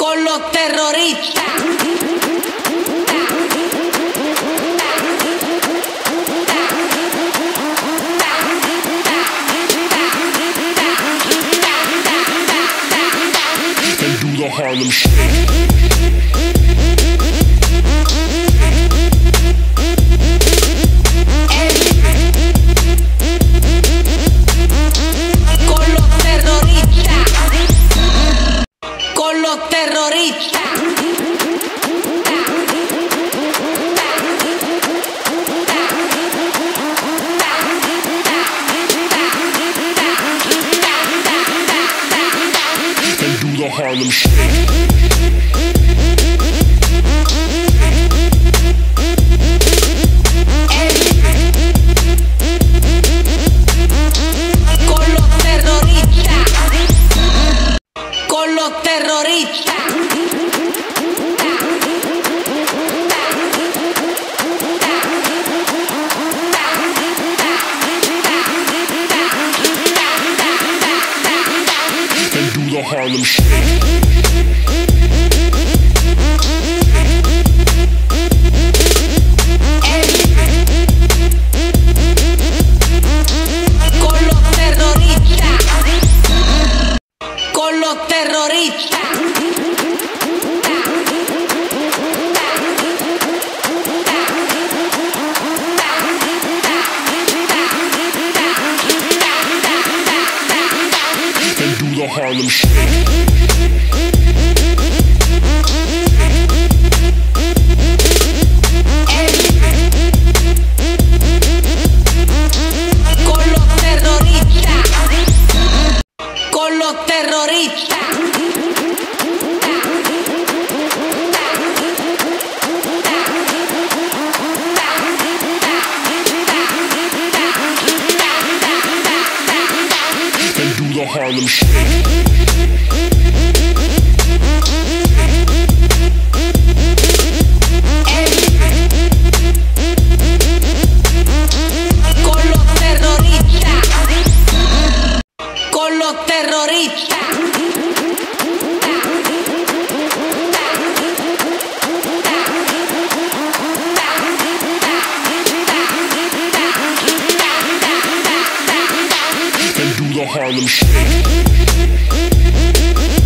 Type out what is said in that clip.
con los terroristas. The Harlem Shake. Con los terroristas. The Harlem Shake. Con los terroristas. Con los terroristas. The Harlem Shake. Con los terroristas. Con los terroristas. The Harlem Shake. Con los terroristas. Con los terroristas. The Harlem Shake. Con los terroristas. Con los terroristas. The Harlem Shake.